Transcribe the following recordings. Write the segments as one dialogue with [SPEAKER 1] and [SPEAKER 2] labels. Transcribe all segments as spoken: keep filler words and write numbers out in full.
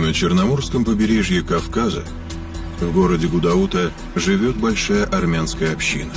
[SPEAKER 1] На Черноморском побережье Кавказа, в городе Гудаута, живет большая армянская община.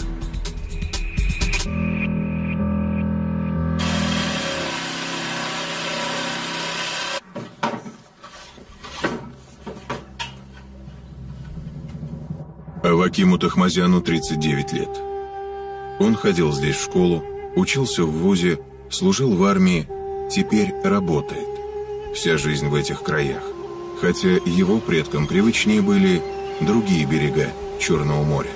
[SPEAKER 1] Авакиму Тахмазяну тридцать девять лет. Он ходил здесь в школу, учился в вузе, служил в армии, теперь работает. Вся жизнь в этих краях. Хотя его предкам привычнее были другие берега Черного моря.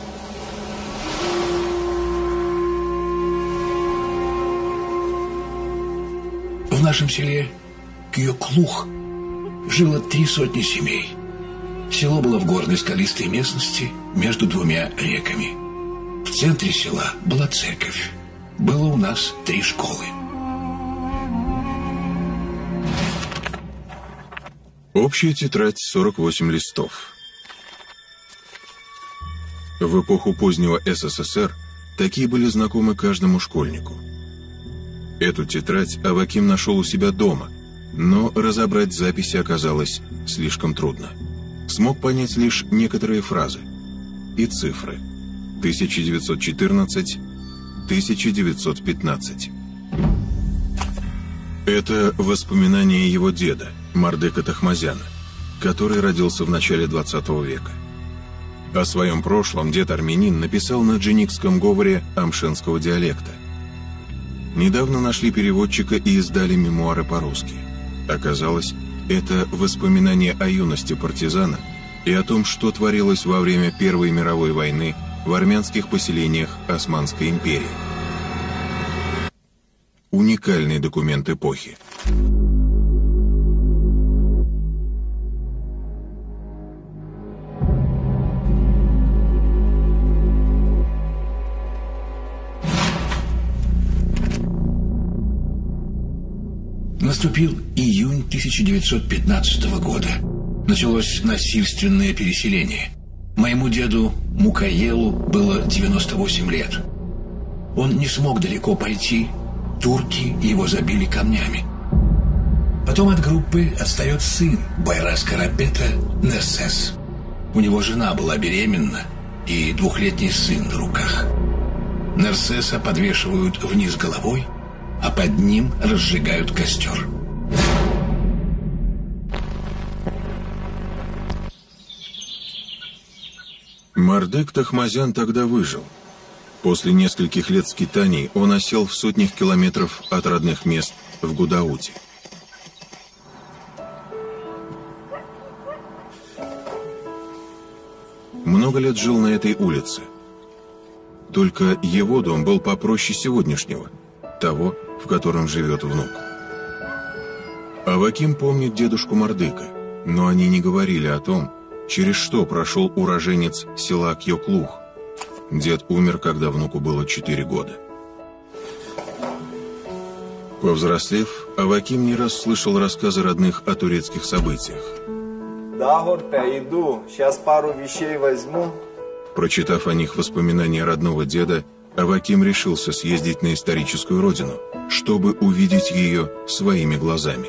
[SPEAKER 2] В нашем селе Кьёклух жило три сотни семей. Село было в горной скалистой местности между двумя реками. В центре села была церковь. Было у нас три школы.
[SPEAKER 1] Общая тетрадь сорок восемь листов. В эпоху позднего СССР такие были знакомы каждому школьнику. Эту тетрадь Аваким нашел у себя дома, но разобрать записи оказалось слишком трудно. Смог понять лишь некоторые фразы и цифры. тысяча девятьсот четырнадцать, тысяча девятьсот пятнадцать. Это воспоминания его деда, Мардыка Тахмазяна, который родился в начале двадцатого века. О своем прошлом дед-армянин написал на дженикском говоре амшенского диалекта. Недавно нашли переводчика и издали мемуары по-русски. Оказалось, это воспоминания о юности партизана и о том, что творилось во время Первой мировой войны в армянских поселениях Османской империи. Уникальный документ эпохи.
[SPEAKER 2] Наступил июнь тысяча девятьсот пятнадцатого года. Началось насильственное переселение. Моему деду Мукаелу было девяносто восемь лет. Он не смог далеко пойти. Турки его забили камнями. Потом от группы отстает сын Байрас Карапета Нерсес. У него жена была беременна и двухлетний сын на руках. Нерсеса подвешивают вниз головой, а под ним разжигают костер.
[SPEAKER 1] Мардык Тахмазян тогда выжил. После нескольких лет скитаний он осел в сотнях километров от родных мест в Гудауте. Много лет жил на этой улице. Только его дом был попроще сегодняшнего, того, в котором живет внук. Аваким помнит дедушку Мардыка, но они не говорили о том, через что прошел уроженец села Кьёклух. Дед умер, когда внуку было четыре года. Повзрослев, Аваким не раз слышал рассказы родных о турецких событиях.
[SPEAKER 3] Да, Горпе, иду, сейчас пару вещей возьму.
[SPEAKER 1] Прочитав о них воспоминания родного деда, Аваким решился съездить на историческую родину, чтобы увидеть ее своими глазами.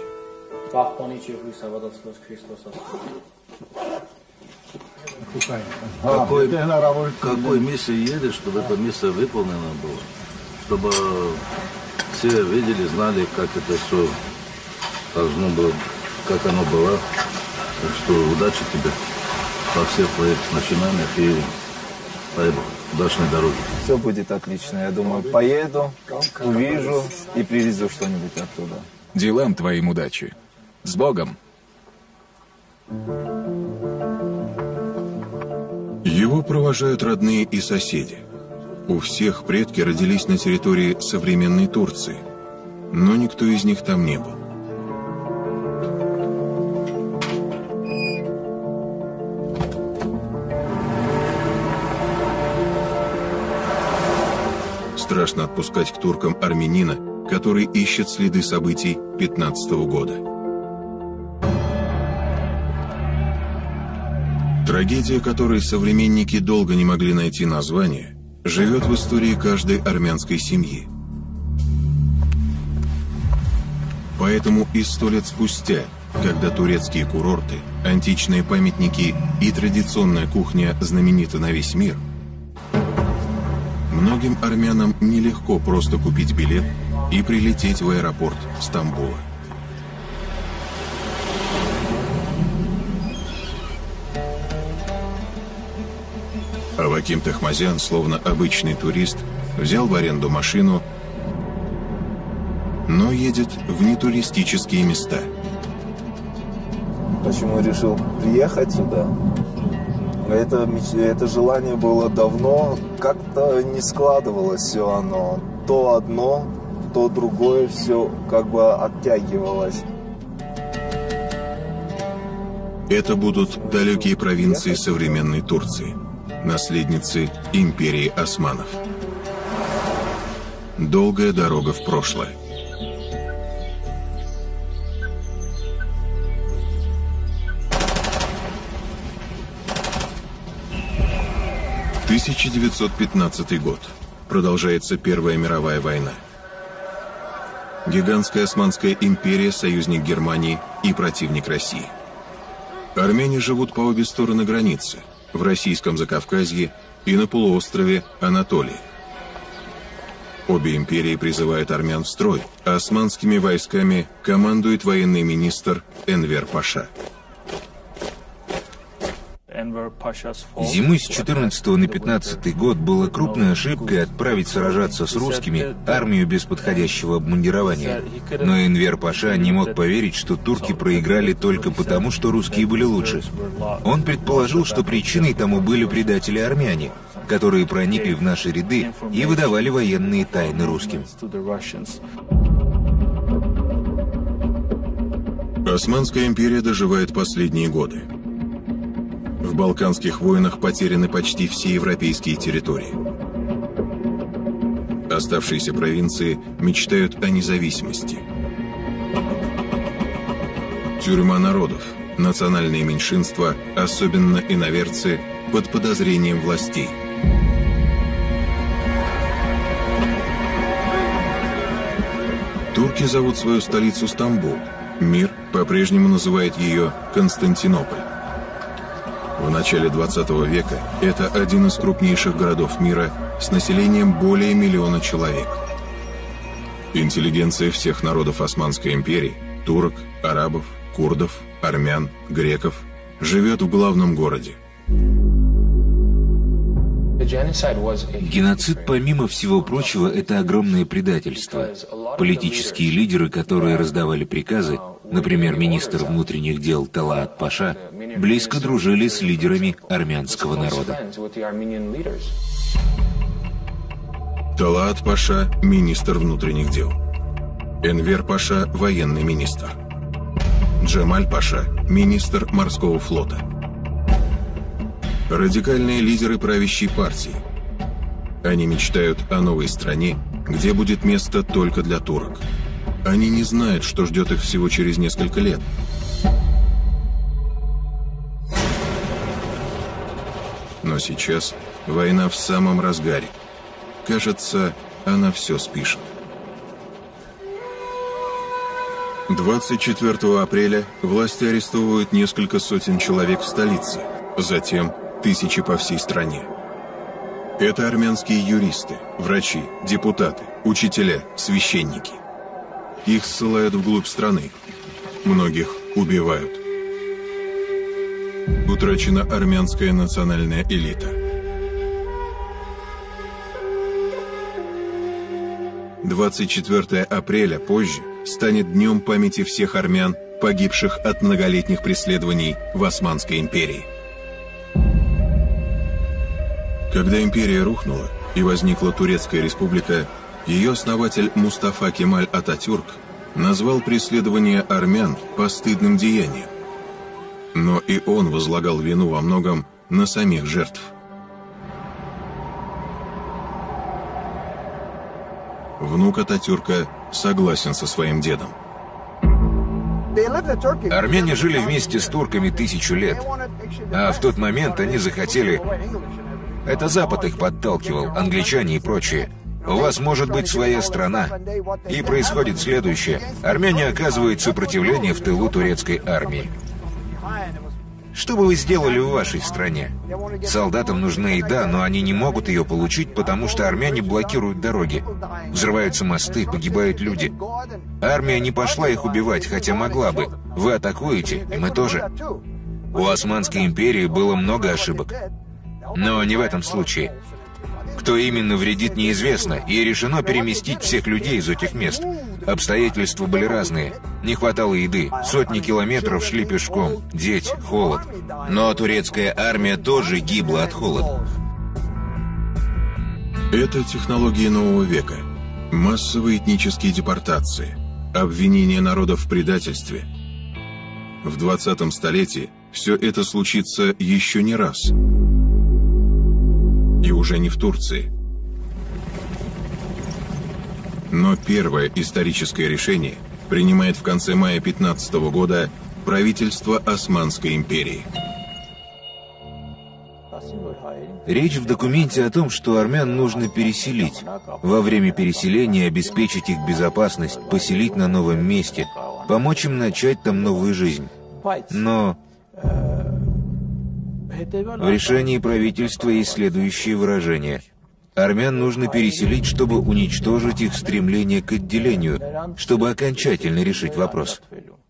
[SPEAKER 4] Какой, какой миссии едешь, чтобы эта миссия выполнена была? Чтобы все видели, знали, как это все должно было, как оно было. Так что удачи тебе во всех твоих начинаниях и дай Бог, удачной дороги.
[SPEAKER 3] Все будет отлично, я думаю. Поеду, увижу и привезу что-нибудь оттуда.
[SPEAKER 5] Делам твоим удачи. С Богом!
[SPEAKER 1] Его провожают родные и соседи. У всех предки родились на территории современной Турции, но никто из них там не был. Страшно отпускать к туркам армянина, который ищет следы событий пятнадцатого года. Трагедия, которой современники долго не могли найти название, живет в истории каждой армянской семьи. Поэтому и сто лет спустя когда турецкие курорты, античные памятники и традиционная кухня знамениты на весь мир, многим армянам нелегко просто купить билет и прилететь в аэропорт Стамбула. Аваким Тахмазян, словно обычный турист, взял в аренду машину, но едет в нетуристические места.
[SPEAKER 3] Почему решил приехать сюда? Это, это желание было давно, как-то не складывалось все оно. То одно, то другое, все как бы оттягивалось.
[SPEAKER 1] Это будут далекие провинции современной Турции, наследницы империи османов. Долгая дорога в прошлое. тысяча девятьсот пятнадцатый год. Продолжается Первая мировая война. Гигантская Османская империя, союзник Германии и противник России. Армяне живут по обе стороны границы, в российском Закавказье и на полуострове Анатолии. Обе империи призывают армян в строй, а османскими войсками командует военный министр Энвер Паша.
[SPEAKER 6] Зимой с четырнадцатого на пятнадцатый год было крупной ошибкой отправить сражаться с русскими армию без подходящего обмундирования. Но Энвер Паша не мог поверить, что турки проиграли только потому, что русские были лучше. Он предположил, что причиной тому были предатели-армяне, которые проникли в наши ряды и выдавали военные тайны русским.
[SPEAKER 1] Османская империя доживает последние годы. В Балканских войнах потеряны почти все европейские территории. Оставшиеся провинции мечтают о независимости. Тюрьма народов, национальные меньшинства, особенно иноверцы, под подозрением властей. Турки зовут свою столицу Стамбул. Мир по-прежнему называет ее Константинополь. В начале двадцатого века это один из крупнейших городов мира с населением более миллиона человек. Интеллигенция всех народов Османской империи – турок, арабов, курдов, армян, греков – живет в главном городе.
[SPEAKER 6] Геноцид, помимо всего прочего, это огромное предательство. Политические лидеры, которые раздавали приказы, например, министр внутренних дел Талаат Паша, близко дружили с лидерами армянского народа.
[SPEAKER 1] Талаат Паша – министр внутренних дел. Энвер Паша – военный министр. Джемаль Паша – министр морского флота. Радикальные лидеры правящей партии. Они мечтают о новой стране, где будет место только для турок. Они не знают, что ждет их всего через несколько лет. Но сейчас война в самом разгаре. Кажется, она все спишет. двадцать четвёртого апреля власти арестовывают несколько сотен человек в столице. Затем тысячи по всей стране. Это армянские юристы, врачи, депутаты, учителя, священники. Их ссылают вглубь страны. Многих убивают. Утрачена армянская национальная элита. двадцать четвёртого апреля позже станет днем памяти всех армян, погибших от многолетних преследований в Османской империи. Когда империя рухнула и возникла Турецкая республика, ее основатель Мустафа Кемаль Ататюрк назвал преследование армян постыдным деянием. Но и он возлагал вину во многом на самих жертв. Внук Ататюрка согласен со своим дедом.
[SPEAKER 6] Армяне жили вместе с турками тысячу лет, а в тот момент они захотели... Это Запад их подталкивал, англичане и прочие. У вас может быть своя страна. И происходит следующее. Армяне оказывают сопротивление в тылу турецкой армии. Что бы вы сделали в вашей стране? Солдатам нужна еда, но они не могут ее получить, потому что армяне блокируют дороги. Взрываются мосты, погибают люди. Армия не пошла их убивать, хотя могла бы. Вы атакуете, и мы тоже. У Османской империи было много ошибок. Но не в этом случае. Кто именно вредит, неизвестно, и решено переместить всех людей из этих мест. Обстоятельства были разные. Не хватало еды, сотни километров шли пешком, дети, холод. Но турецкая армия тоже гибла от холода.
[SPEAKER 1] Это технологии нового века. Массовые этнические депортации, обвинение народа в предательстве. В двадцатом столетии все это случится еще не раз. И уже не в Турции. Но первое историческое решение принимает в конце мая пятнадцатого года правительство Османской империи.
[SPEAKER 6] Речь в документе о том, что армян нужно переселить. Во время переселения обеспечить их безопасность, поселить на новом месте, помочь им начать там новую жизнь. Но в решении правительства есть следующее выражение. Армян нужно переселить, чтобы уничтожить их стремление к отделению, чтобы окончательно решить вопрос.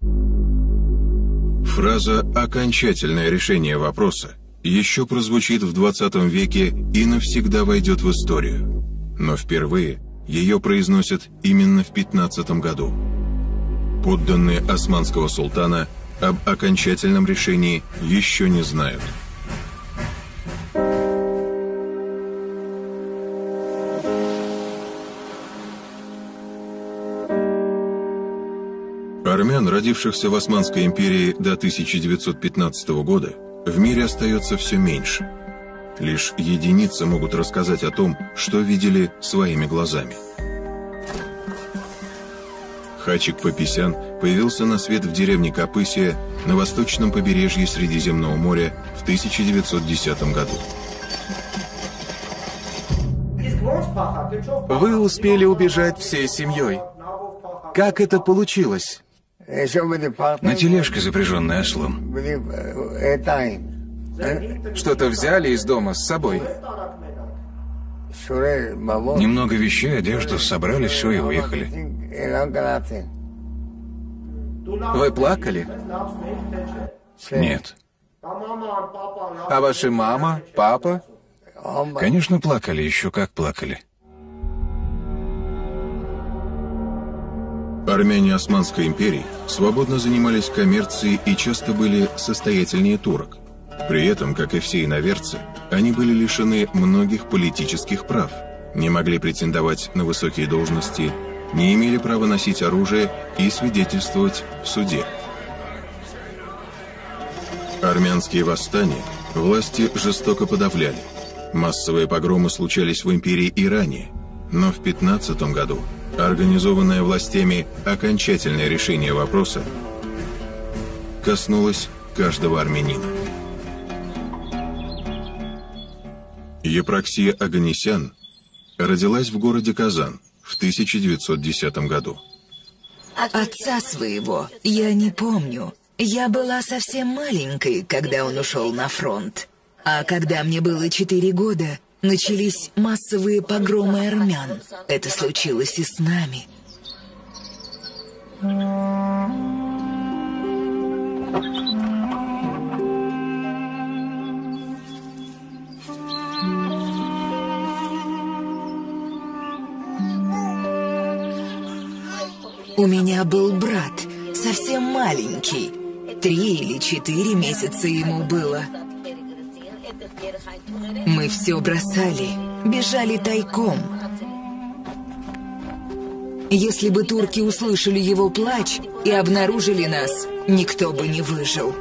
[SPEAKER 1] Фраза «окончательное решение вопроса» еще прозвучит в двадцатом веке и навсегда войдет в историю. Но впервые ее произносят именно в пятнадцатом году. Подданные османского султана об окончательном решении еще не знают. Армян, родившихся в Османской империи до тысяча девятьсот пятнадцатого года, в мире остается все меньше. Лишь единицы могут рассказать о том, что видели своими глазами. Хачик Паписян появился на свет в деревне Капысия на восточном побережье Средиземного моря в тысяча девятьсот десятом году.
[SPEAKER 5] Вы успели убежать всей семьей. Как это получилось?
[SPEAKER 2] На тележке, запряженной ослом.
[SPEAKER 5] Что-то взяли из дома с собой?
[SPEAKER 2] Немного вещей, одежду, собрали все и уехали.
[SPEAKER 5] Вы плакали?
[SPEAKER 2] Нет.
[SPEAKER 5] А ваша мама, папа?
[SPEAKER 2] Конечно, плакали, еще как плакали.
[SPEAKER 1] Армяне Османской империи свободно занимались коммерцией и часто были состоятельнее турок. При этом, как и все иноверцы, они были лишены многих политических прав, не могли претендовать на высокие должности, не имели права носить оружие и свидетельствовать в суде. Армянские восстания власти жестоко подавляли. Массовые погромы случались в империи и ранее, но в пятнадцатом году организованное властями окончательное решение вопроса коснулось каждого армянина. Епраксия Оганесян родилась в городе Казан в тысяча девятьсот десятом году.
[SPEAKER 7] Отца своего я не помню. Я была совсем маленькой, когда он ушел на фронт. А когда мне было четыре года, начались массовые погромы армян. Это случилось и с нами. У меня был брат, совсем маленький. Три или четыре месяца ему было. Мы все бросали, бежали тайком. Если бы турки услышали его плач и обнаружили нас, никто бы не выжил.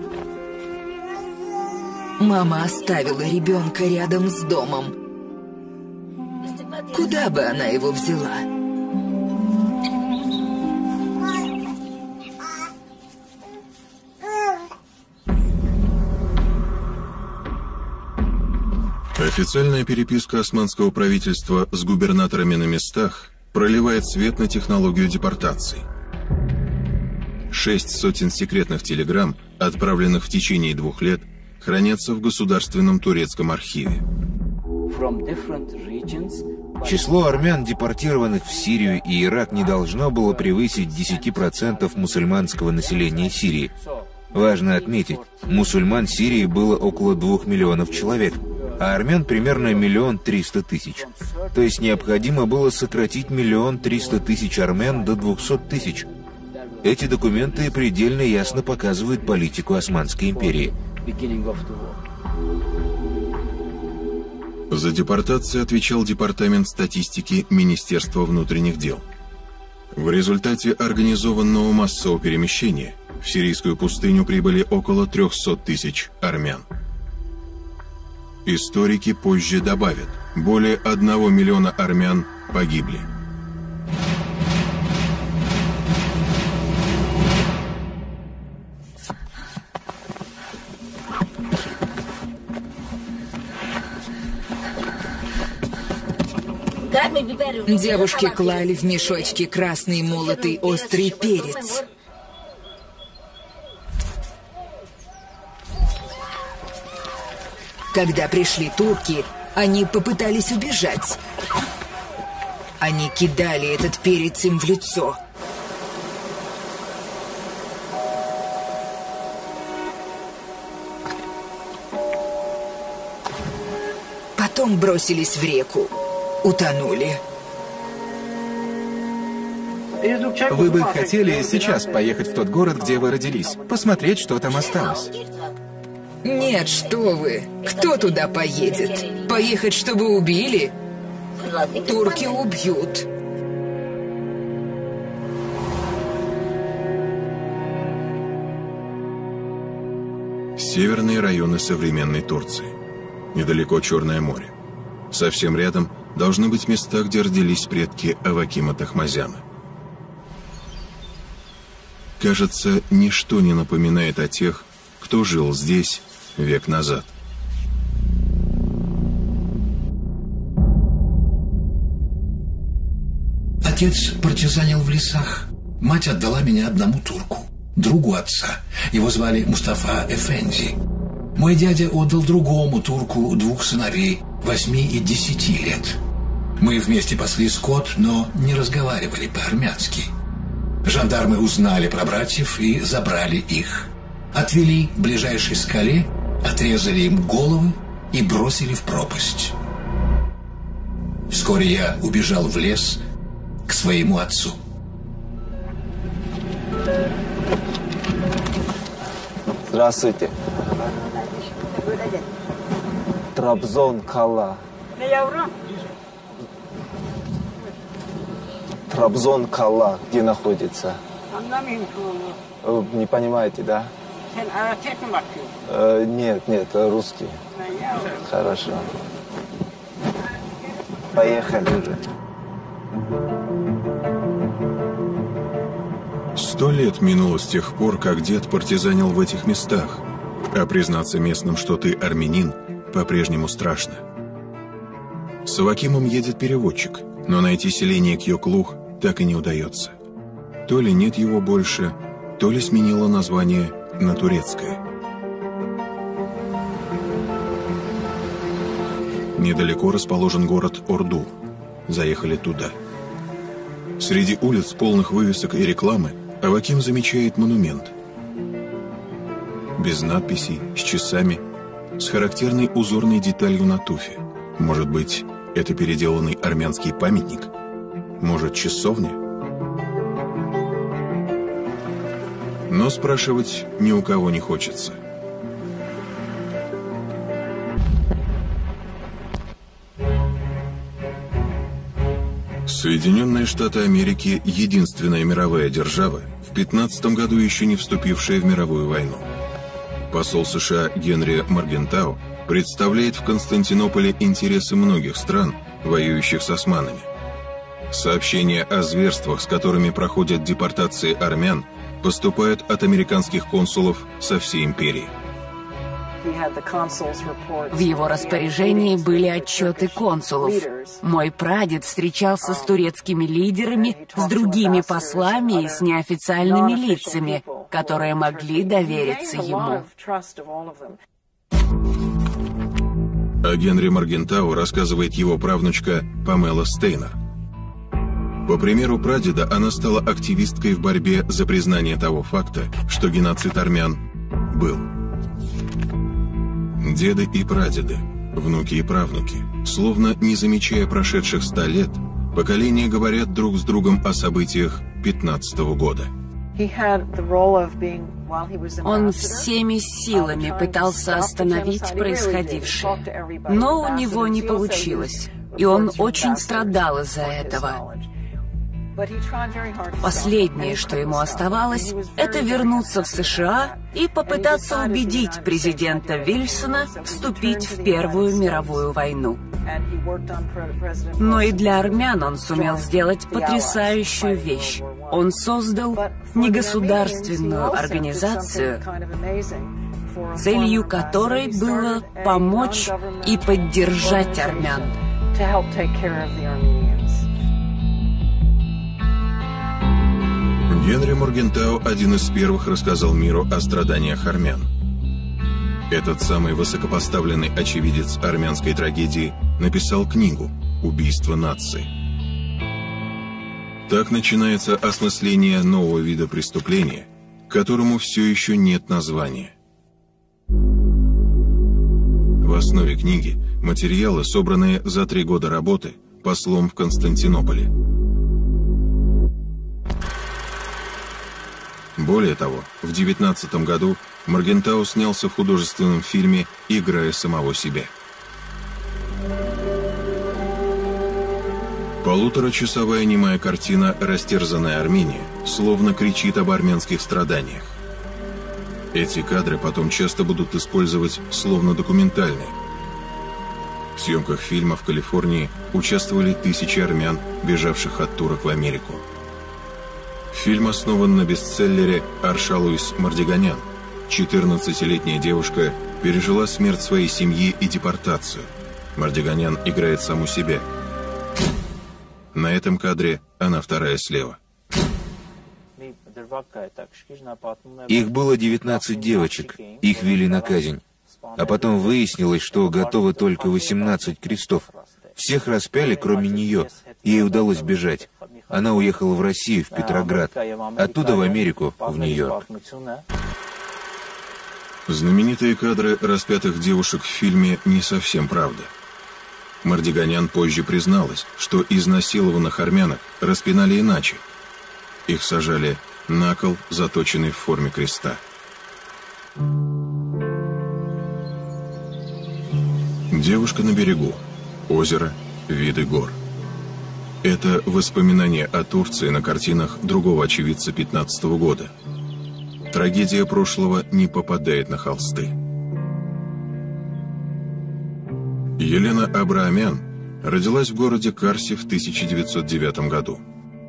[SPEAKER 7] Мама оставила ребенка рядом с домом. Куда бы она его взяла?
[SPEAKER 1] Официальная переписка османского правительства с губернаторами на местах проливает свет на технологию депортаций. Шесть сотен секретных телеграмм, отправленных в течение двух лет, хранятся в Государственном турецком архиве.
[SPEAKER 6] Число армян, депортированных в Сирию и Ирак, не должно было превысить десять процентов мусульманского населения Сирии. Важно отметить, мусульман Сирии было около двух миллионов человек, а армян примерно миллион триста тысяч. То есть необходимо было сократить миллион триста тысяч армян до двухсот тысяч. Эти документы предельно ясно показывают политику Османской империи.
[SPEAKER 1] За депортацию отвечал Департамент статистики Министерства внутренних дел. В результате организованного массового перемещения в сирийскую пустыню прибыли около трехсот тысяч армян. Историки позже добавят, более одного миллиона армян погибли.
[SPEAKER 7] Девушки клали в мешочки красный молотый острый перец. Когда пришли турки, они попытались убежать. Они кидали этот перец им в лицо. Потом бросились в реку. Утонули.
[SPEAKER 5] Вы бы хотели сейчас поехать в тот город, где вы родились, посмотреть, что там осталось?
[SPEAKER 7] Нет, что вы. Кто туда поедет? Поехать, чтобы убили? Турки убьют.
[SPEAKER 1] Северные районы современной Турции. Недалеко Черное море. Совсем рядом должны быть места, где родились предки Авакима Тахмазяна. Кажется, ничто не напоминает о тех, кто жил здесь век назад.
[SPEAKER 2] Отец партизанил в лесах. Мать отдала меня одному турку, другу отца. Его звали Мустафа Эфенди. Мой дядя отдал другому турку двух сыновей, восьми и десяти лет. Мы вместе пасли скот, но не разговаривали по-армянски. Жандармы узнали про братьев и забрали их. Отвели к ближайшей скале, отрезали им головы и бросили в пропасть. Вскоре я убежал в лес к своему отцу.
[SPEAKER 3] Здравствуйте. Трабзон Кала. Трабзон Кала, где находится? Вы не понимаете, да? Э, нет, нет, русский. Хорошо. Поехали уже.
[SPEAKER 1] Сто лет минуло с тех пор, как дед партизанил в этих местах, а признаться местным, что ты армянин, по-прежнему страшно. С Авакимом едет переводчик, но найти селение Кьоклух так и не удается. То ли нет его больше, то ли сменило название на турецкое. Недалеко расположен город Орду. Заехали туда. Среди улиц, полных вывесок и рекламы, Аваким замечает монумент. Без надписей, с часами, с характерной узорной деталью на туфе. Может быть, это переделанный армянский памятник? Может, часовня? Но спрашивать ни у кого не хочется. Соединенные Штаты Америки – единственная мировая держава, в пятнадцатом году еще не вступившая в мировую войну. Посол США Генри Моргентау представляет в Константинополе интересы многих стран, воюющих с османами. Сообщения о зверствах, с которыми проходят депортации армян, поступают от американских консулов со всей империи.
[SPEAKER 8] В его распоряжении были отчеты консулов. Мой прадед встречался с турецкими лидерами, с другими послами и с неофициальными лицами, которые могли довериться ему.
[SPEAKER 1] О Генри Моргентау рассказывает его правнучка Памела Стейнер. По примеру прадеда, она стала активисткой в борьбе за признание того факта, что геноцид армян был. Деды и прадеды, внуки и правнуки, словно не замечая прошедших ста лет, поколения говорят друг с другом о событиях пятнадцатого года.
[SPEAKER 8] Он всеми силами пытался остановить происходившее, но у него не получилось, и он очень страдал из-за этого. Последнее, что ему оставалось, это вернуться в США и попытаться убедить президента Вильсона вступить в Первую мировую войну. Но и для армян он сумел сделать потрясающую вещь. Он создал негосударственную организацию, целью которой было помочь и поддержать армян.
[SPEAKER 1] Генри Моргентау один из первых рассказал миру о страданиях армян. Этот самый высокопоставленный очевидец армянской трагедии написал книгу «Убийство нации». Так начинается осмысление нового вида преступления, которому все еще нет названия. В основе книги материалы, собранные за три года работы послом в Константинополе. Более того, в девятнадцатом году Моргентау снялся в художественном фильме «Играя самого себя». Полуторачасовая немая картина «Растерзанная Армения» словно кричит об армянских страданиях. Эти кадры потом часто будут использовать словно документальные. В съемках фильма в Калифорнии участвовали тысячи армян, бежавших от турок в Америку. Фильм основан на бестселлере Аршалуис Мардиганян. четырнадцатилетняя девушка пережила смерть своей семьи и депортацию. Мардиганян играет саму себя. На этом кадре она вторая слева.
[SPEAKER 6] Их было девятнадцать девочек, их вели на казнь. А потом выяснилось, что готовы только восемнадцать крестов. Всех распяли, кроме нее. Ей удалось бежать. Она уехала в Россию, в Петроград, оттуда в Америку, в Нью-Йорк.
[SPEAKER 1] Знаменитые кадры распятых девушек в фильме не совсем правда. Мардиганян позже призналась, что изнасилованных армянок распинали иначе. Их сажали на кол, заточенный в форме креста. Девушка на берегу. Озеро, виды гор. Это воспоминания о Турции на картинах другого очевидца пятнадцатого года. Трагедия прошлого не попадает на холсты. Елена Абраамян родилась в городе Карси в тысяча девятьсот девятом году.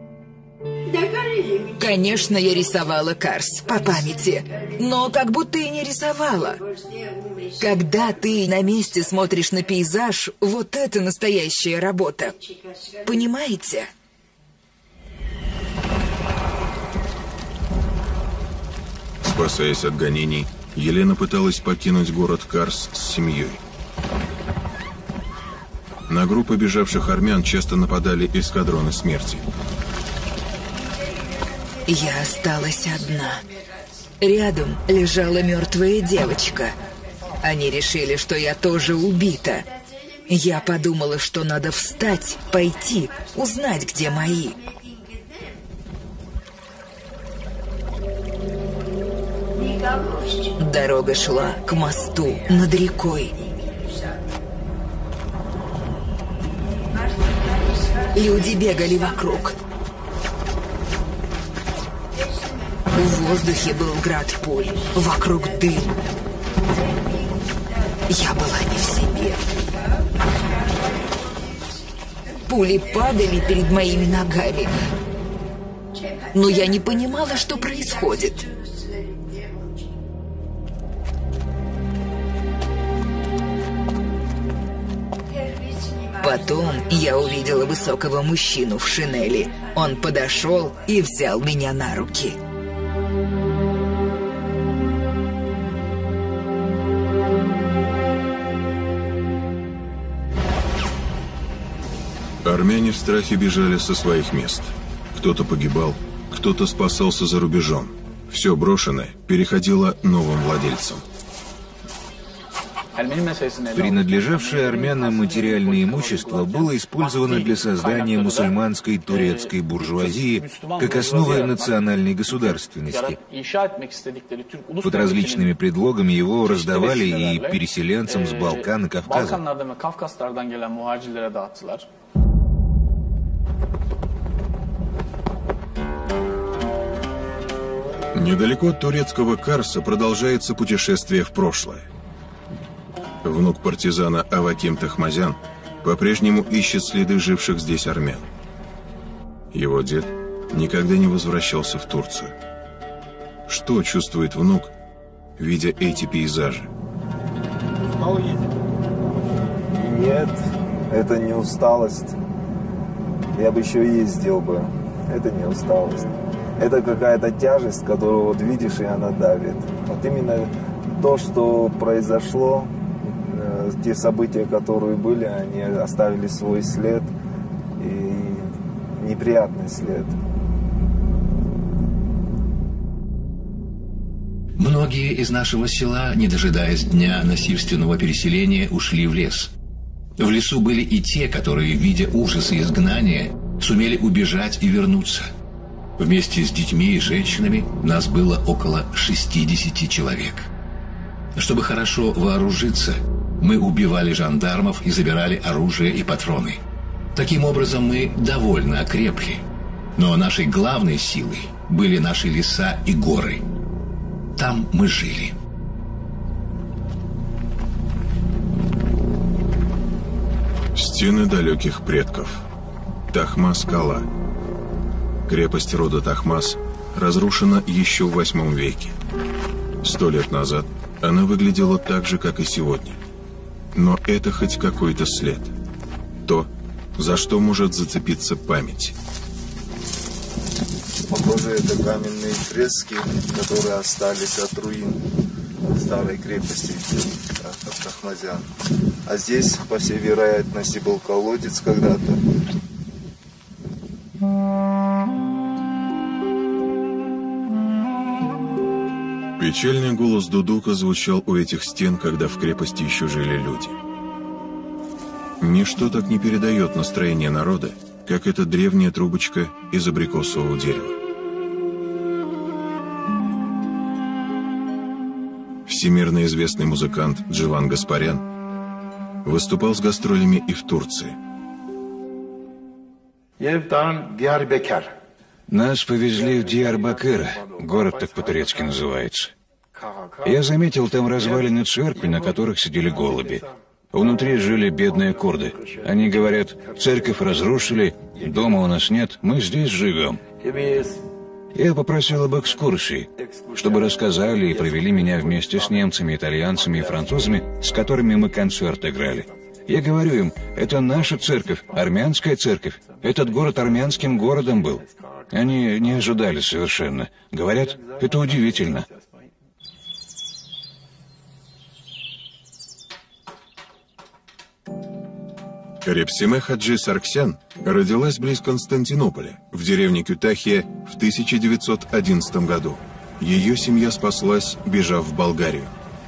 [SPEAKER 7] Конечно, я рисовала Карс по памяти, но как будто и не рисовала. Когда ты на месте смотришь на пейзаж, вот это настоящая работа. Понимаете?
[SPEAKER 1] Спасаясь от гонений, Елена пыталась покинуть город Карс с семьей. На группы бежавших армян часто нападали эскадроны смерти.
[SPEAKER 7] Я осталась одна. Рядом лежала мертвая девочка. Они решили, что я тоже убита. Я подумала, что надо встать, пойти, узнать, где мои. Дорога шла к мосту над рекой. Люди бегали вокруг. В воздухе был град пуль, вокруг дым. Я была не в себе. Пули падали перед моими ногами. Но я не понимала, что происходит. Потом я увидела высокого мужчину в шинели. Он подошел и взял меня на руки.
[SPEAKER 1] Армяне в страхе бежали со своих мест. Кто-то погибал, кто-то спасался за рубежом. Все брошенное переходило новым владельцам.
[SPEAKER 6] Принадлежавшее армянам материальное имущество было использовано для создания мусульманской турецкой буржуазии как основы национальной государственности. Под различными предлогами его раздавали и переселенцам с Балкан и Кавказа.
[SPEAKER 1] Недалеко от турецкого Карса продолжается путешествие в прошлое. Внук партизана Аваким Тахмазян по-прежнему ищет следы живших здесь армян. Его дед никогда не возвращался в Турцию. Что чувствует внук, видя эти пейзажи?
[SPEAKER 3] Нет, это не усталость. Я бы еще ездил бы. Это не усталость. Это какая-то тяжесть, которую вот видишь, и она давит. Вот именно то, что произошло, э, те события, которые были, они оставили свой след, и неприятный след.
[SPEAKER 2] Многие из нашего села, не дожидаясь дня насильственного переселения, ушли в лес. В лесу были и те, которые, видя ужасы изгнания, сумели убежать и вернуться. Вместе с детьми и женщинами нас было около шестидесяти человек. Чтобы хорошо вооружиться, мы убивали жандармов и забирали оружие и патроны. Таким образом, мы довольно окрепли. Но нашей главной силой были наши леса и горы. Там мы жили.
[SPEAKER 1] Стены далеких предков. Тахмас-Кала. Крепость рода Тахмас разрушена еще в восьмом веке. Сто лет назад она выглядела так же, как и сегодня. Но это хоть какой-то след. То, за что может зацепиться память.
[SPEAKER 3] Похоже, это каменные фрески, которые остались от руин старой крепости Тахмазян. А здесь, по всей вероятности, был колодец когда-то.
[SPEAKER 1] Печальный голос Дудука звучал у этих стен, когда в крепости еще жили люди. Ничто так не передает настроение народа, как эта древняя трубочка из абрикосового дерева. Всемирно известный музыкант Дживан Гаспарян выступал с гастролями и в Турции.
[SPEAKER 6] Нас повезли в Диярбакыр, город так по-турецки называется. Я заметил там развалины церкви, на которых сидели голуби. Внутри жили бедные курды. Они говорят: церковь разрушили, дома у нас нет, мы здесь живем. Я попросил об экскурсии, чтобы рассказали и провели меня вместе с немцами, итальянцами и французами, с которыми мы концерт играли. Я говорю им: это наша церковь, армянская церковь. Этот город армянским городом был. Они не ожидали совершенно. Говорят, это удивительно.
[SPEAKER 1] Репсиме Хаджи Сарксян родилась близ Константинополя, в деревне Кютахия в тысяча девятьсот одиннадцатом году. Ее семья спаслась, бежав в Болгарию.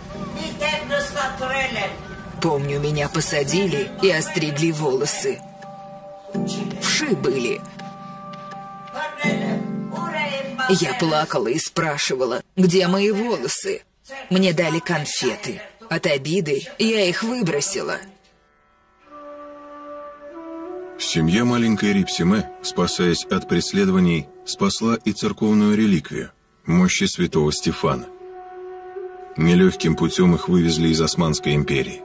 [SPEAKER 7] Помню, меня посадили и остригли волосы. Вши были. Я плакала и спрашивала, где мои волосы. Мне дали конфеты. От обиды я их выбросила.
[SPEAKER 1] Семья маленькой Рипсиме, спасаясь от преследований, спасла и церковную реликвию – мощи святого Стефана. Нелегким путем их вывезли из Османской империи.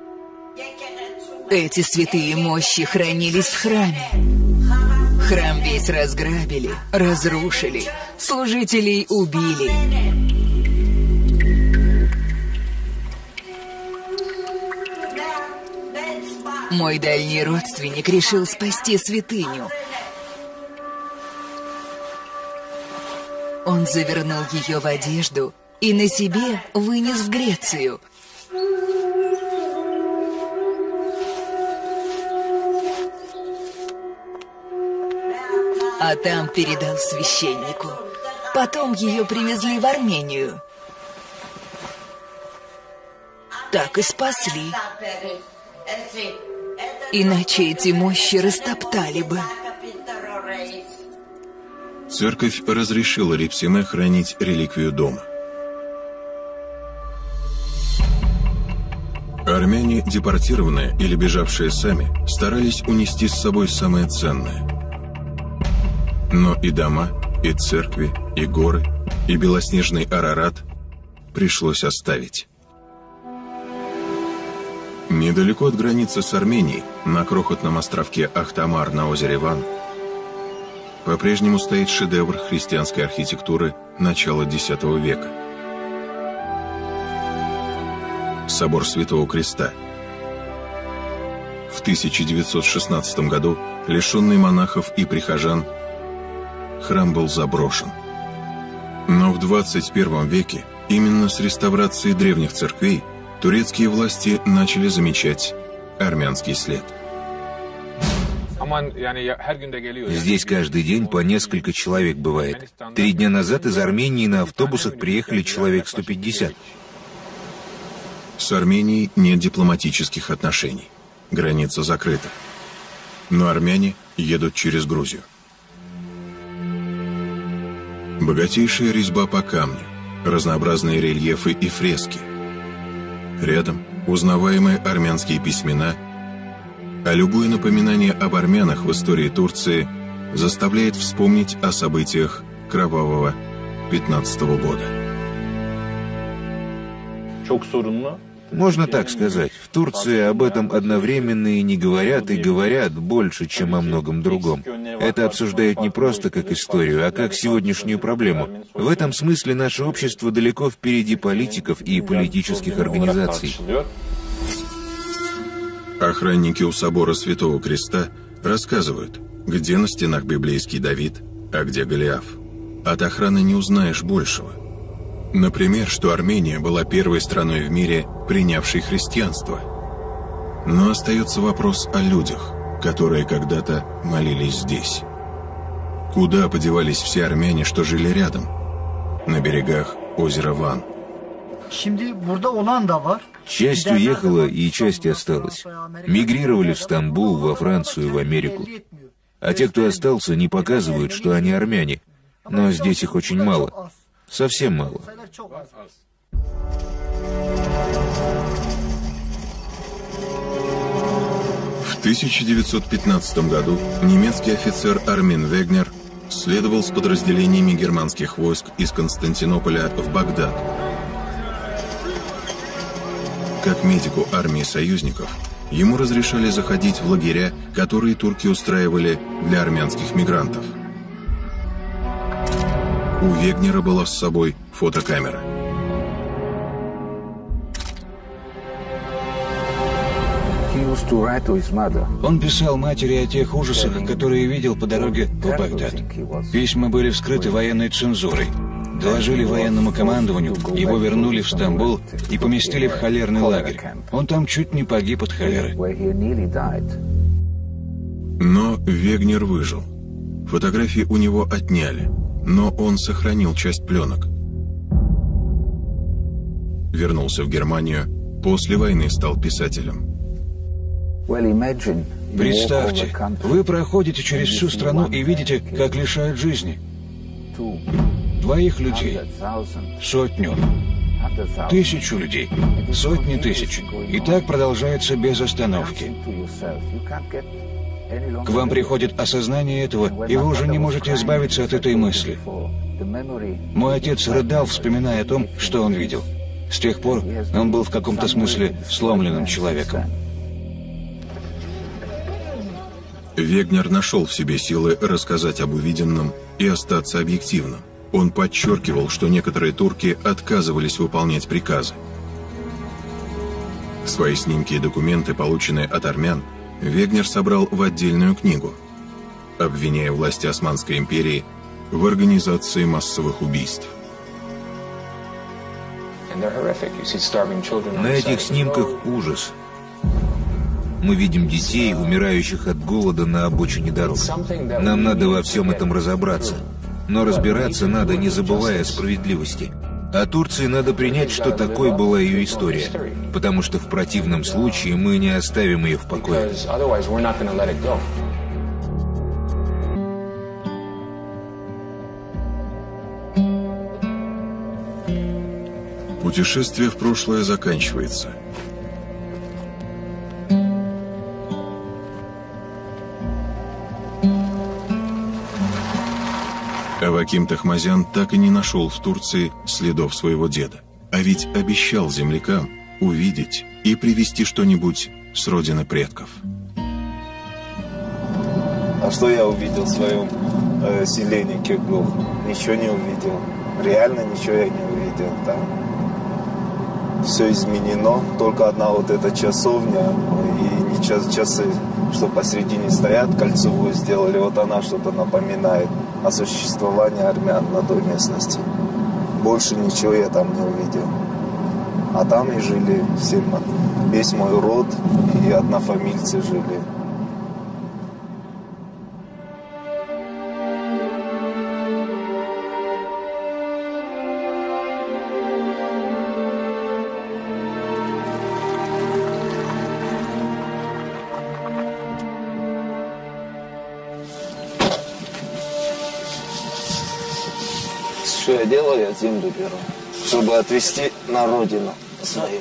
[SPEAKER 7] Эти святые мощи хранились в храме. Храм весь разграбили, разрушили, служителей убили. Мой дальний родственник решил спасти святыню. Он завернул ее в одежду и на себе вынес в Грецию. А там передал священнику. Потом ее привезли в Армению. Так и спасли. Иначе эти мощи растоптали бы.
[SPEAKER 1] Церковь разрешила Липсиме хранить реликвию дома. Армяне, депортированные или бежавшие сами, старались унести с собой самое ценное. Но и дома, и церкви, и горы, и белоснежный Арарат пришлось оставить. Недалеко от границы с Арменией, на крохотном островке Ахтамар на озере Ван, по-прежнему стоит шедевр христианской архитектуры начала десятого века. Собор Святого Креста. В тысяча девятьсот шестнадцатом году, лишенный монахов и прихожан, храм был заброшен. Но в двадцать первом веке, именно с реставрацией древних церквей, турецкие власти начали замечать армянский след.
[SPEAKER 6] Здесь каждый день по несколько человек бывает. Три дня назад из Армении на автобусах приехали человек сто пятьдесят.
[SPEAKER 1] С Арменией нет дипломатических отношений. Граница закрыта. Но армяне едут через Грузию. Богатейшая резьба по камню, разнообразные рельефы и фрески. Рядом узнаваемые армянские письмена, а любое напоминание об армянах в истории Турции заставляет вспомнить о событиях кровавого пятнадцатого года.
[SPEAKER 6] Можно так сказать, в Турции об этом одновременно и не говорят, и говорят больше, чем о многом другом. Это обсуждают не просто как историю, а как сегодняшнюю проблему. В этом смысле наше общество далеко впереди политиков и политических организаций.
[SPEAKER 1] Охранники у собора Святого Креста рассказывают, где на стенах библейский Давид, а где Голиаф. От охраны не узнаешь большего. Например, что Армения была первой страной в мире, принявшей христианство. Но остается вопрос о людях, которые когда-то молились здесь. Куда подевались все армяне, что жили рядом? На берегах озера Ван.
[SPEAKER 6] Часть уехала, и часть осталась. Мигрировали в Стамбул, во Францию, в Америку. А те, кто остался, не показывают, что они армяне. Но здесь их очень мало. Совсем мало.
[SPEAKER 1] В тысяча девятьсот пятнадцатом году немецкий офицер Армин Вегнер следовал с подразделениями германских войск из Константинополя в Багдад. Как медику армии союзников, ему разрешали заходить в лагеря, которые турки устраивали для армянских мигрантов. У Вегнера была с собой фотокамера.
[SPEAKER 2] Он писал матери о тех ужасах, которые видел по дороге в Багдад. Письма были вскрыты военной цензурой. Доложили военному командованию, его вернули в Стамбул и поместили в холерный лагерь. Он там чуть не погиб от холеры.
[SPEAKER 1] Но Вегнер выжил. Фотографии у него отняли, но он сохранил часть пленок. Вернулся в Германию, после войны стал писателем.
[SPEAKER 2] Представьте, вы проходите через всю страну и видите, как лишают жизни. Двоих людей, сотню, тысячу людей, сотни тысяч. И так продолжается без остановки. К вам приходит осознание этого, и вы уже не можете избавиться от этой мысли. Мой отец рыдал, вспоминая о том, что он видел. С тех пор он был в каком-то смысле сломленным человеком.
[SPEAKER 1] Вегнер нашел в себе силы рассказать об увиденном и остаться объективным. Он подчеркивал, что некоторые турки отказывались выполнять приказы. Свои снимки и документы, полученные от армян, Вегнер собрал в отдельную книгу, обвиняя власти Османской империи в организации массовых убийств.
[SPEAKER 6] На этих снимках ужас. Мы видим детей, умирающих от голода на обочине дорог. Нам надо во всем этом разобраться. Но разбираться надо, не забывая о справедливости. А Турции надо принять, что такой была ее история. Потому что в противном случае мы не оставим ее в покое.
[SPEAKER 1] Путешествие в прошлое заканчивается. Аваким Тахмазян так и не нашел в Турции следов своего деда. А ведь обещал землякам увидеть и привезти что-нибудь с родины предков.
[SPEAKER 3] А что я увидел в своем э, селении Киргух? Ничего не увидел. Реально ничего я не увидел там. Все изменено. Только одна вот эта часовня и не час, часы, что посередине стоят, кольцевую сделали. Вот она что-то напоминает о существовании армян на той местности. Больше ничего я там не увидел. А там и жили все, весь мой род, и однофамильцы жили. Что я делаю? Я землю беру, чтобы отвезти на родину свою.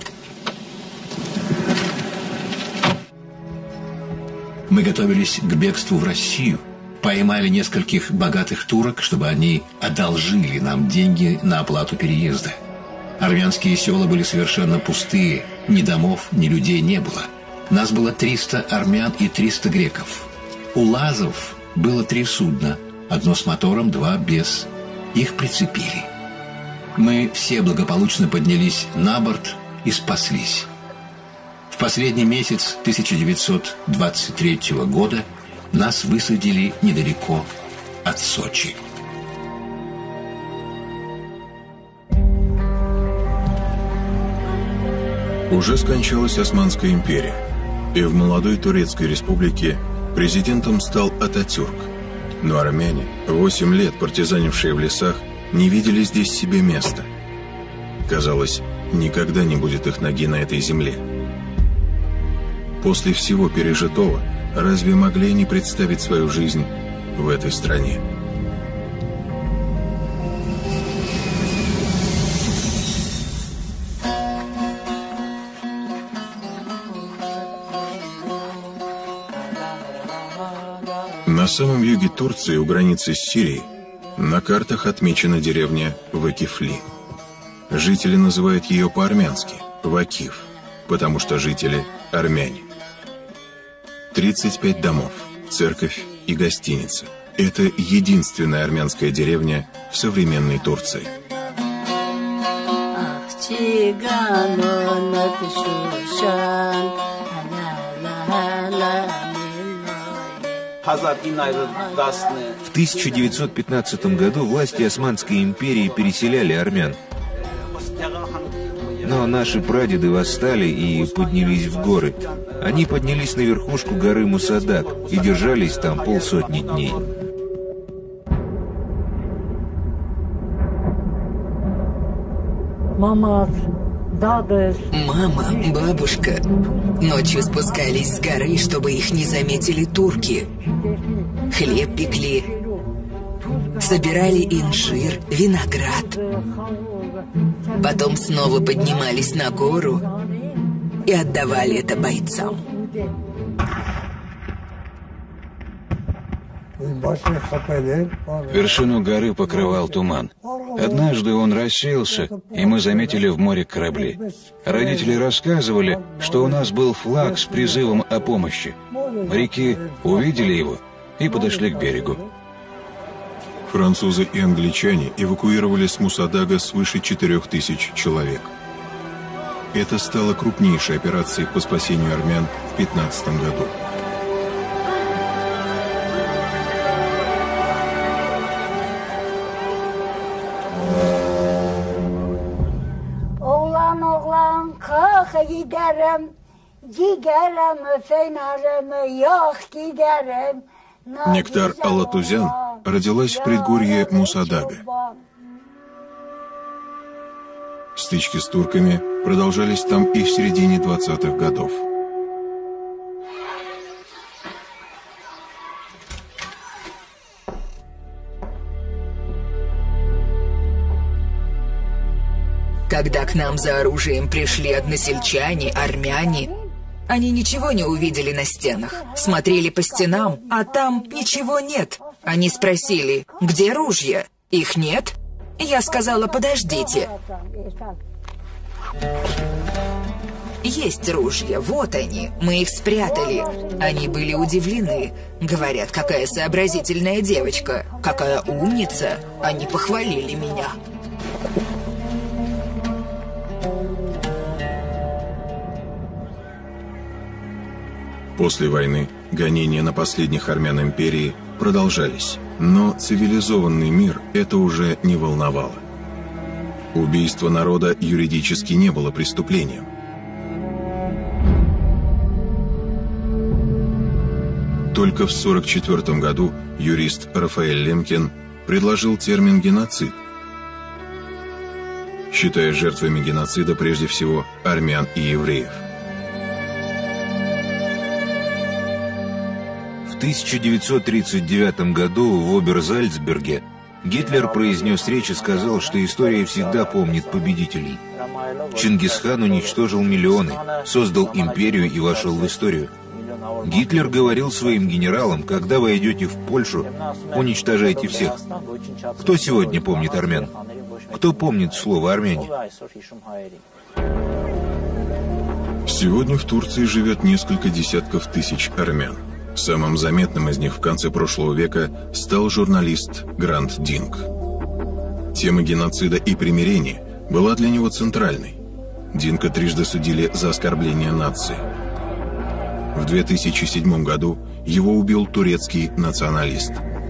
[SPEAKER 2] Мы готовились к бегству в Россию. Поймали нескольких богатых турок, чтобы они одолжили нам деньги на оплату переезда. Армянские села были совершенно пустые. Ни домов, ни людей не было. Нас было триста армян и триста греков. У лазов было три судна. Одно с мотором, два без. Их прицепили. Мы все благополучно поднялись на борт и спаслись. В последний месяц тысяча девятьсот двадцать третьего года нас высадили недалеко от Сочи.
[SPEAKER 1] Уже скончалась Османская империя, и в молодой Турецкой республике президентом стал Ататюрк. Но армяне, восемь лет партизанившие в лесах, не видели здесь себе места. Казалось, никогда не будет их ноги на этой земле. После всего пережитого, разве могли они представить свою жизнь в этой стране? На самом юге Турции, у границы с Сирией, на картах отмечена деревня Вакифли. Жители называют ее по-армянски Вакиф, потому что жители – армяне. тридцать пять домов, церковь и гостиница. Это единственная армянская деревня в современной Турции.
[SPEAKER 6] В тысяча девятьсот пятнадцатом году власти Османской империи переселяли армян. Но наши прадеды восстали и поднялись в горы. Они поднялись на верхушку горы Мусадак и держались там полсотни дней.
[SPEAKER 7] Мама, бабушка ночью спускались с горы, чтобы их не заметили турки. Хлеб пекли, собирали инжир, виноград. Потом снова поднимались на гору и отдавали это бойцам.
[SPEAKER 9] Вершину горы покрывал туман. Однажды он рассеялся, и мы заметили в море корабли. Родители рассказывали, что у нас был флаг с призывом о помощи. Моряки увидели его и подошли к берегу.
[SPEAKER 1] Французы и англичане эвакуировали с Мусадага свыше четырех тысяч человек. Это стало крупнейшей операцией по спасению армян в пятнадцатом году. Нектар Алатузян родилась в предгорье Мусадага. Стычки с турками продолжались там и в середине двадцатых годов.
[SPEAKER 7] Когда к нам за оружием пришли односельчане, армяне, они ничего не увидели на стенах. Смотрели по стенам, а там ничего нет. Они спросили, где ружья? Их нет? Я сказала, подождите. Есть ружья, вот они, мы их спрятали. Они были удивлены. Говорят, какая сообразительная девочка, какая умница. Они похвалили меня.
[SPEAKER 1] После войны гонения на последних армян империи продолжались, но цивилизованный мир это уже не волновало. Убийство народа юридически не было преступлением. Только в сорок четвёртом году юрист Рафаэль Лемкин предложил термин «геноцид», считая жертвами геноцида прежде всего армян и евреев.
[SPEAKER 6] В тысяча девятьсот тридцать девятом году в Оберзальцберге Гитлер произнес речь и сказал, что история всегда помнит победителей. Чингисхан уничтожил миллионы, создал империю и вошел в историю. Гитлер говорил своим генералам, когда вы идете в Польшу, уничтожайте всех. Кто сегодня помнит армян? Кто помнит слово «армяне»?
[SPEAKER 1] Сегодня в Турции живет несколько десятков тысяч армян. Самым заметным из них в конце прошлого века стал журналист Грант Динг. Тема геноцида и примирения была для него центральной. Динга трижды судили за оскорбление нации. В две тысячи седьмом году его убил турецкий националист.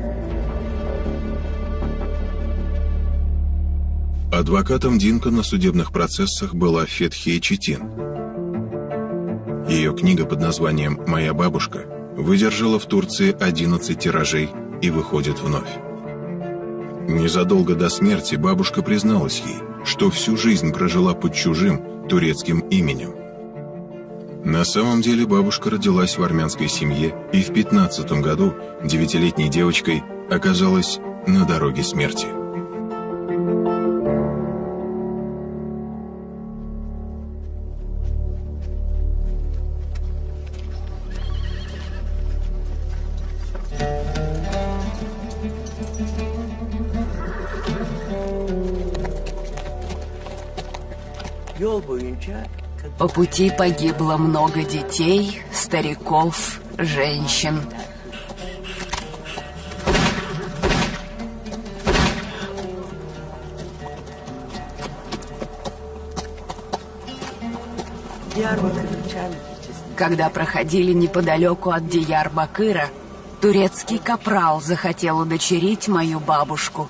[SPEAKER 1] Адвокатом Динга на судебных процессах была Фетхия Четин. Ее книга под названием «Моя бабушка» выдержала в Турции одиннадцать тиражей и выходит вновь. Незадолго до смерти бабушка призналась ей, что всю жизнь прожила под чужим турецким именем. На самом деле бабушка родилась в армянской семье и в пятнадцатом году девятилетней девочкой оказалась на дороге смерти.
[SPEAKER 8] По пути погибло много детей, стариков, женщин. Когда проходили неподалеку от Диярбакыра, турецкий капрал захотел удочерить мою бабушку.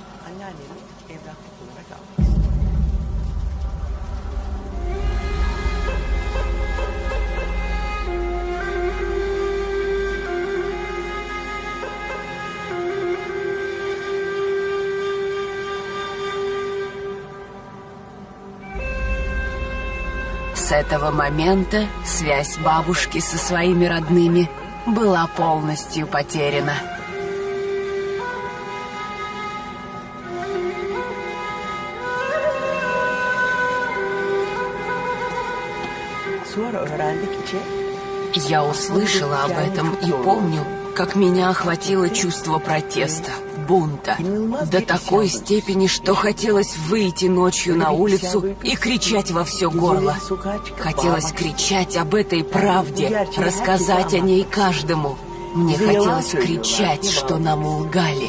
[SPEAKER 8] С этого момента связь бабушки со своими родными была полностью потеряна. Я услышала об этом и помню, как меня охватило чувство протеста, бунта. До такой степени, что хотелось выйти ночью на улицу и кричать во все горло. Хотелось кричать об этой правде, рассказать о ней каждому. Мне хотелось кричать, что нам лгали.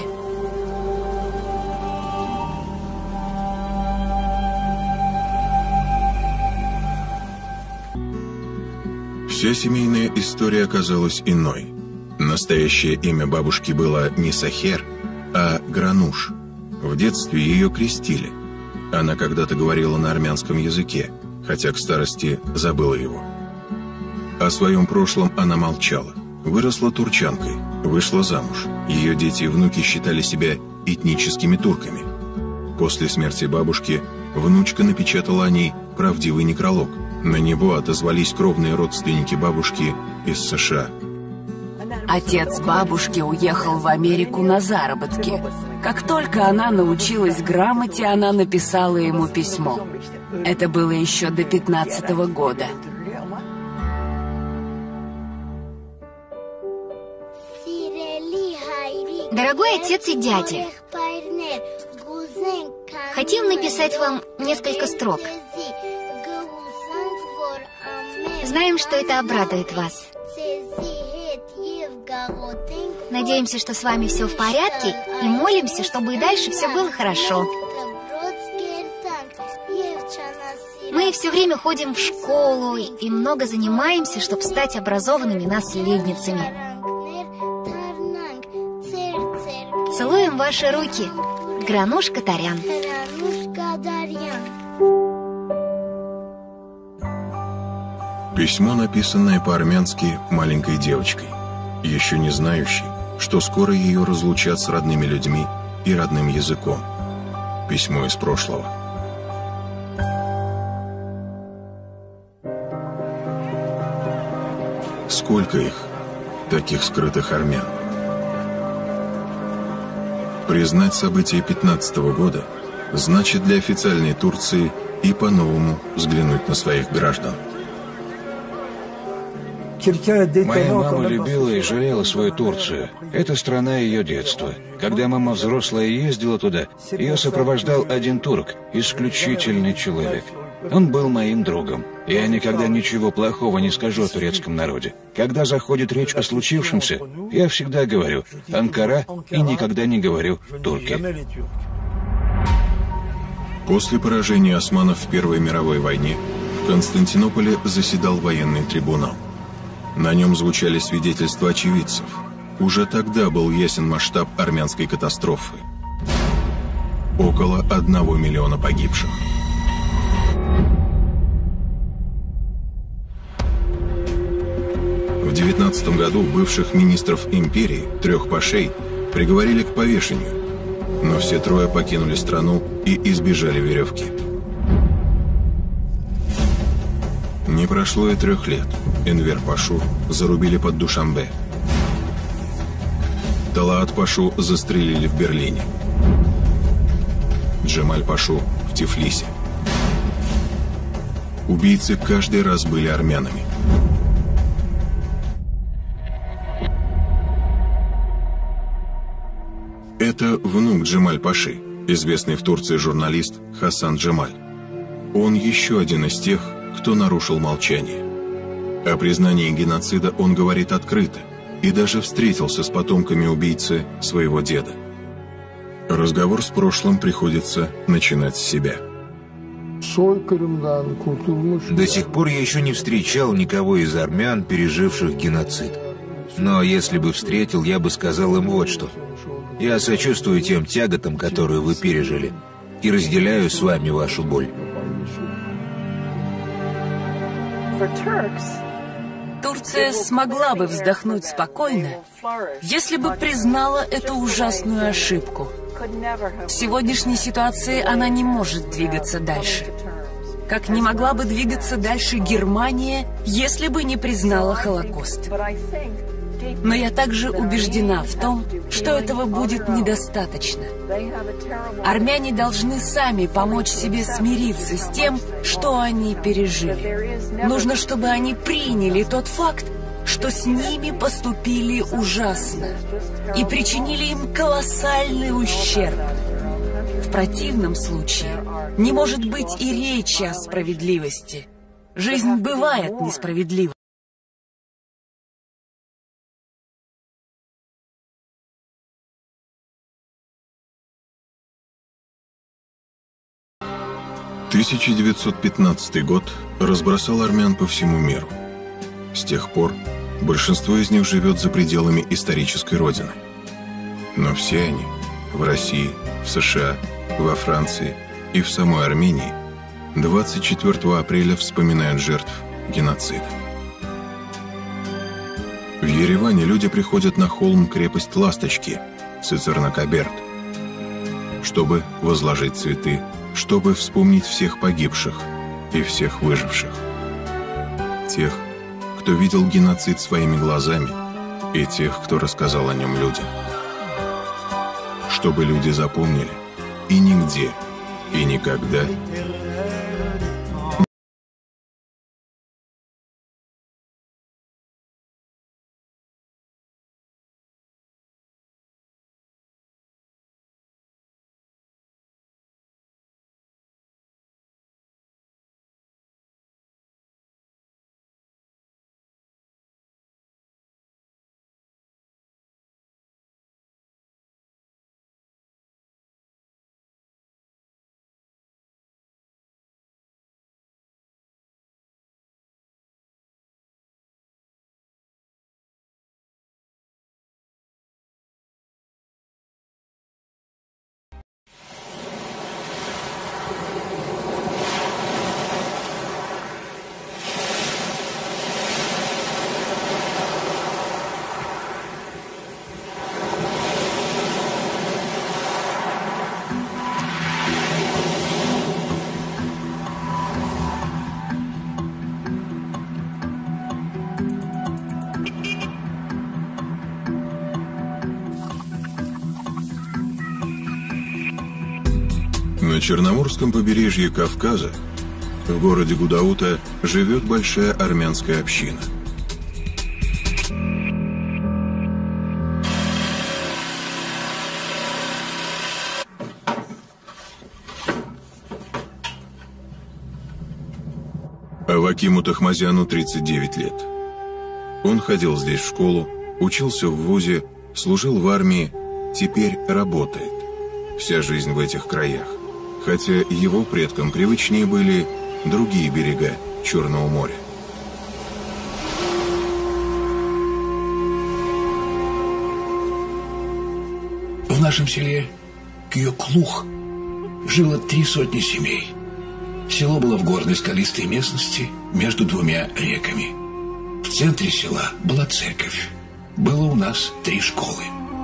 [SPEAKER 1] Вся семейная история оказалась иной. Настоящее имя бабушки было не Сахер, а Грануш. В детстве ее крестили. Она когда-то говорила на армянском языке, хотя к старости забыла его. О своем прошлом она молчала. Выросла турчанкой, вышла замуж. Ее дети и внуки считали себя этническими турками. После смерти бабушки внучка напечатала о ней правдивый некролог. На него отозвались кровные родственники бабушки из США.
[SPEAKER 8] Отец бабушки уехал в Америку на заработки. Как только она научилась грамоте, она написала ему письмо. Это было еще до пятнадцатого года.
[SPEAKER 10] Дорогой отец и дядя, хотим написать вам несколько строк. Знаем, что это обрадует вас. Надеемся, что с вами все в порядке, и молимся, чтобы и дальше все было хорошо. Мы все время ходим в школу и много занимаемся, чтобы стать образованными наследницами. Целуем ваши руки. Грануш Катарян.
[SPEAKER 1] Письмо, написанное по-армянски маленькой девочкой, еще не знающей, что скоро ее разлучат с родными людьми и родным языком. Письмо из прошлого. Сколько их, таких скрытых армян? Признать события пятнадцатого года значит для официальной Турции и по-новому взглянуть на своих граждан.
[SPEAKER 9] Моя мама любила и жалела свою Турцию. Это страна ее детства. Когда мама взрослая ездила туда, ее сопровождал один турк, исключительный человек. Он был моим другом. Я никогда ничего плохого не скажу о турецком народе. Когда заходит речь о случившемся, я всегда говорю «Анкара» и никогда не говорю «турки».
[SPEAKER 1] После поражения османов в Первой мировой войне в Константинополе заседал военный трибунал. На нем звучали свидетельства очевидцев. Уже тогда был ясен масштаб армянской катастрофы. Около одного миллиона погибших. В девятнадцатом году бывших министров империи, трех пашей, приговорили к повешению, но все трое покинули страну и избежали веревки. Не прошло и трех лет. Энвер Пашу зарубили под Душанбе. Талаат Пашу застрелили в Берлине. Джемаль Пашу в Тифлисе. Убийцы каждый раз были армянами. Это внук Джемаль Паши, известный в Турции журналист Хасан Джемаль. Он еще один из тех, кто нарушил молчание. О признании геноцида он говорит открыто и даже встретился с потомками убийцы своего деда. Разговор с прошлым приходится начинать с себя.
[SPEAKER 6] До сих пор я еще не встречал никого из армян, переживших геноцид. Но если бы встретил, я бы сказал им вот что. Я сочувствую тем тяготам, которые вы пережили, и разделяю с вами вашу боль.
[SPEAKER 8] Турция смогла бы вздохнуть спокойно, если бы признала эту ужасную ошибку. В сегодняшней ситуации она не может двигаться дальше. Как не могла бы двигаться дальше Германия, если бы не признала Холокост. Но я также убеждена в том, что этого будет недостаточно. Армяне должны сами помочь себе смириться с тем, что они пережили. Нужно, чтобы они приняли тот факт, что с ними поступили ужасно и причинили им колоссальный ущерб. В противном случае не может быть и речи о справедливости. Жизнь бывает несправедлива.
[SPEAKER 1] тысяча девятьсот пятнадцатый год разбросал армян по всему миру. С тех пор большинство из них живет за пределами исторической родины. Но все они в России, в США, во Франции и в самой Армении двадцать четвёртого апреля вспоминают жертв геноцида. В Ереване люди приходят на холм крепость Ласточки, Цицернакаберд, чтобы возложить цветы, чтобы вспомнить всех погибших и всех выживших. Тех, кто видел геноцид своими глазами, и тех, кто рассказал о нем людям. Чтобы люди запомнили, и нигде, и никогда На Черноморском побережье Кавказа, в городе Гудаута, живет большая армянская община. Авакиму Тахмазяну тридцать девять лет. Он ходил здесь в школу, учился в вузе, служил в армии, теперь работает. Вся жизнь в этих краях. Хотя его предкам привычнее были другие берега Черного моря.
[SPEAKER 2] В нашем селе Кьёклух жило три сотни семей. Село было в горной скалистой местности между двумя реками. В центре села была церковь. Было у нас три школы.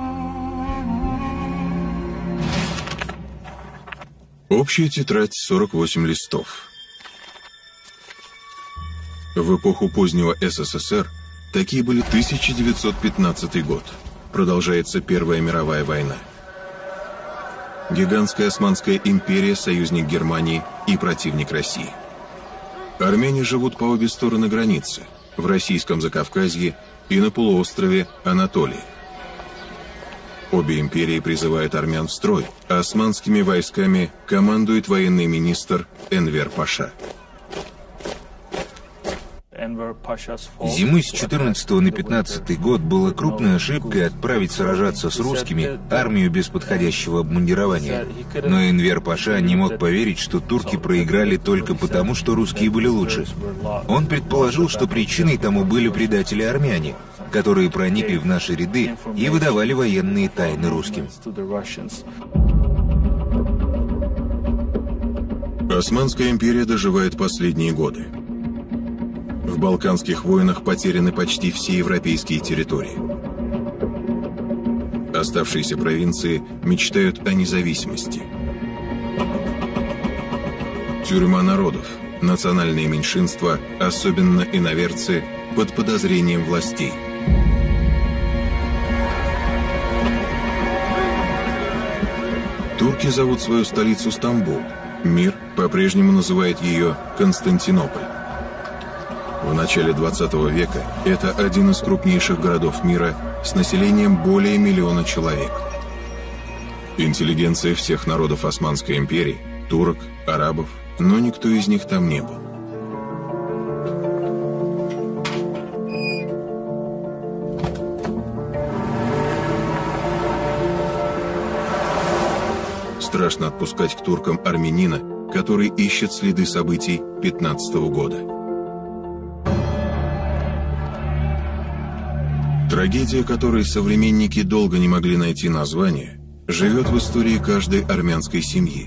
[SPEAKER 1] Общая тетрадь сорок восемь листов. В эпоху позднего СССР такие были тысяча девятьсот пятнадцатый год. Продолжается Первая мировая война. Гигантская Османская империя, союзник Германии и противник России. Армяне живут по обе стороны границы, в российском Закавказье и на полуострове Анатолии. Обе империи призывают армян в строй, а османскими войсками командует военный министр Энвер Паша.
[SPEAKER 6] Зимой с четырнадцатого на пятнадцатый год было крупной ошибкой отправить сражаться с русскими армию без подходящего обмундирования. Но Энвер Паша не мог поверить, что турки проиграли только потому, что русские были лучше. Он предположил, что причиной тому были предатели-армяне, которые проникли в наши ряды и выдавали военные тайны русским.
[SPEAKER 1] Османская империя доживает последние годы. В Балканских войнах потеряны почти все европейские территории. Оставшиеся провинции мечтают о независимости. Тюрьма народов, национальные меньшинства, особенно иноверцы, под подозрением властей. Турки зовут свою столицу Стамбул. Мир по-прежнему называет ее Константинополь. В начале двадцатого века это один из крупнейших городов мира с населением более миллиона человек. Интеллигенция всех народов Османской империи, турок, арабов, но никто из них там не был. Страшно отпускать к туркам армянина, который ищет следы событий пятнадцатого года. Трагедия, которой современники долго не могли найти название, живет в истории каждой армянской семьи.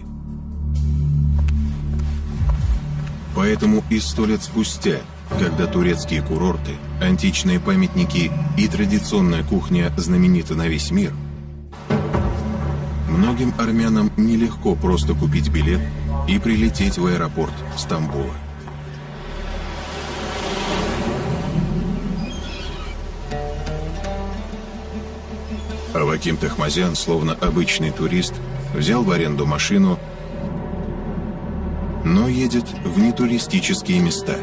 [SPEAKER 1] Поэтому и сто лет спустя, когда турецкие курорты, античные памятники и традиционная кухня знамениты на весь мир, многим армянам нелегко просто купить билет и прилететь в аэропорт Стамбула. Аваким Тахмазян, словно обычный турист, взял в аренду машину, но едет в нетуристические места.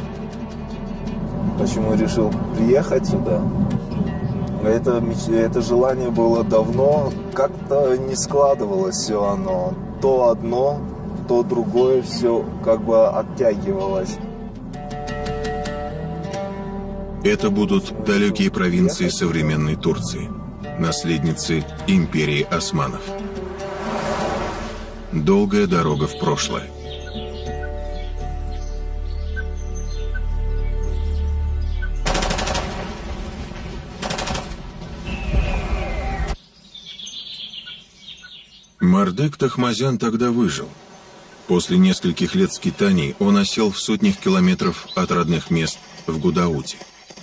[SPEAKER 3] Почему решил приехать сюда? Это, это желание было давно, как-то не складывалось все оно. То одно, то другое, все как бы оттягивалось.
[SPEAKER 1] Это будут далекие провинции современной Турции, наследницы империи османов. Долгая дорога в прошлое. Мардык Тахмазян тогда выжил. После нескольких лет скитаний он осел в сотнях километров от родных мест в Гудауте.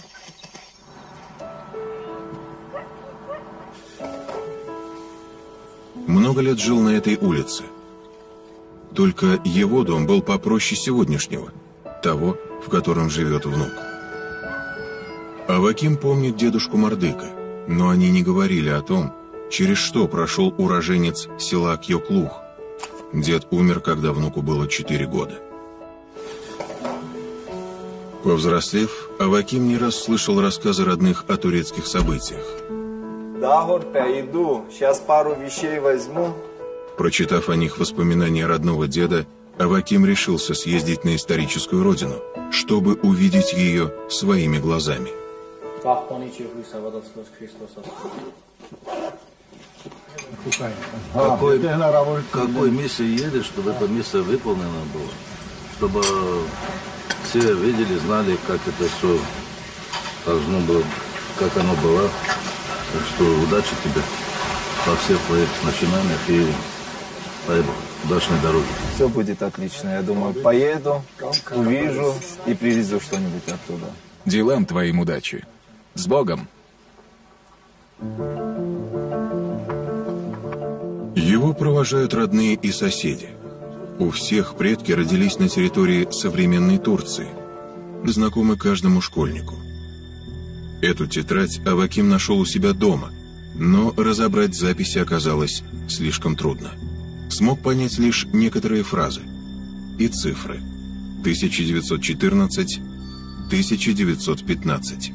[SPEAKER 1] Много лет жил на этой улице. Только его дом был попроще сегодняшнего, того, в котором живет внук. Аваким помнит дедушку Мардыка, но они не говорили о том, через что прошел уроженец села Кьоклух. Дед умер, когда внуку было четыре года. Повзрослев, Аваким не раз слышал рассказы родных о турецких событиях.
[SPEAKER 3] Да, Горпе, иду. Сейчас пару вещей возьму.
[SPEAKER 1] Прочитав о них воспоминания родного деда, Аваким решился съездить на историческую родину, чтобы увидеть ее своими глазами.
[SPEAKER 4] Какой, какой миссии едешь, чтобы эта миссия выполнена была? Чтобы все видели, знали, как это все должно было, как оно было. Так что удачи тебе во всех твоих начинаниях и дай Бог, удачной дороги.
[SPEAKER 3] Все будет отлично. Я думаю, поеду, увижу и привезу что-нибудь оттуда.
[SPEAKER 5] Делам твоим удачи. С Богом!
[SPEAKER 1] Его провожают родные и соседи. У всех предки родились на территории современной Турции, знакомы каждому школьнику. Эту тетрадь Аваким нашел у себя дома, но разобрать записи оказалось слишком трудно. Смог понять лишь некоторые фразы и цифры. тысяча девятьсот четырнадцать — тысяча девятьсот пятнадцать.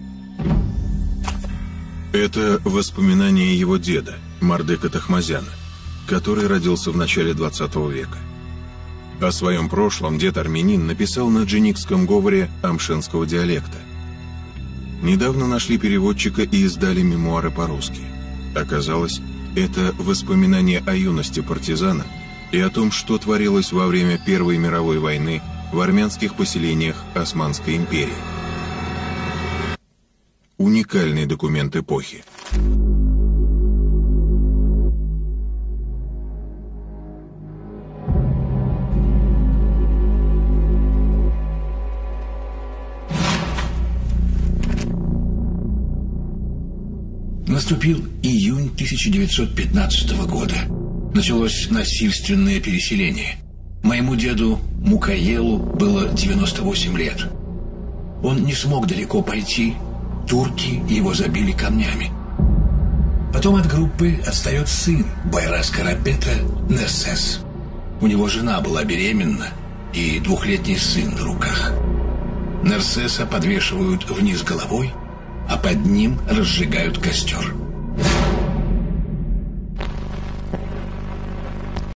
[SPEAKER 1] Это воспоминания его деда, Мардыка Тахмазяна, который родился в начале двадцатого века. О своем прошлом дед-армянин написал на дженикском говоре амшенского диалекта. Недавно нашли переводчика и издали мемуары по-русски. Оказалось, это воспоминания о юности партизана и о том, что творилось во время Первой мировой войны в армянских поселениях Османской империи. Уникальный документ эпохи.
[SPEAKER 2] Наступил июнь тысяча девятьсот пятнадцатого года. Началось насильственное переселение. Моему деду Мукаелу было девяносто восемь лет. Он не смог далеко пойти. Турки его забили камнями. Потом от группы отстает сын Байрас Карапета Нерсес. У него жена была беременна и двухлетний сын на руках. Нерсеса подвешивают вниз головой, а под ним разжигают костер.